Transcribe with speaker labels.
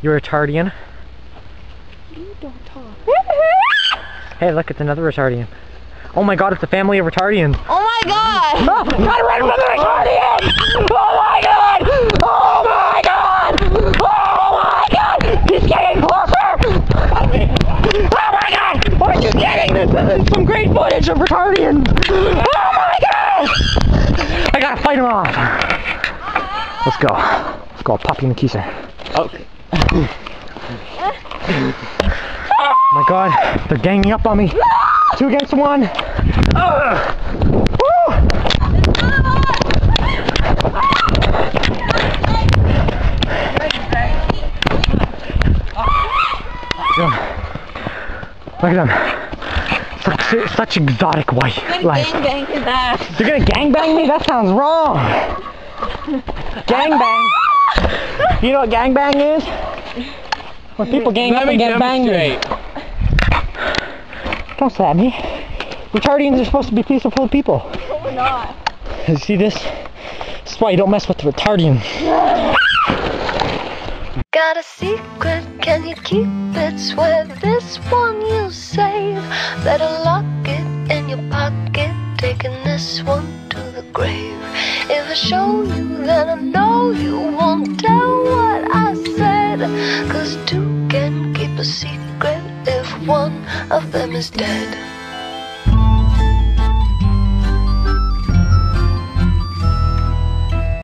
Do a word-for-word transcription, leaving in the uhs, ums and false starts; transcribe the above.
Speaker 1: You're a retardian.
Speaker 2: You don't talk.
Speaker 1: Hey, look, it's another retardian. Oh my god, it's a family of retardians.
Speaker 2: Oh my god!
Speaker 1: Oh, gotta run from the retardians! Oh my god! Oh my god! Oh my god! He's getting closer! Oh my god! What are you getting? This is some great footage of retardians! Oh my god! I gotta fight him off. Let's go. Let's go, Poppy and Makisa.
Speaker 3: Okay.
Speaker 1: Oh my god, they're ganging up on me. Two against one. Uh, woo! Look at them. Such, such exotic white life.
Speaker 2: Gang bang that.
Speaker 1: You're gonna gangbang me? That sounds wrong. Gangbang. You know what gangbang is? When people gang up and get banged. Don't stab me. Retardians are supposed to be peaceful people.
Speaker 2: No, we're not.
Speaker 1: You see this? This is why you don't mess with the retardians.
Speaker 4: Got a secret, can you keep it? Swear this one you save. Better lock it in your pocket, taking this one to the grave. If I show you, then I know you won't tell what I said. Cause two can keep a secret if one of them is dead.